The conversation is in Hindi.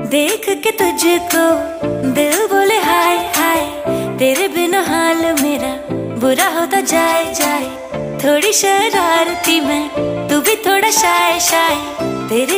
देख के तुझको दिल बोले हाय हाय, तेरे बिना हाल मेरा बुरा होता जाए जाए। थोड़ी शरारती मैं, तू भी थोड़ा शाय शाय, तेरे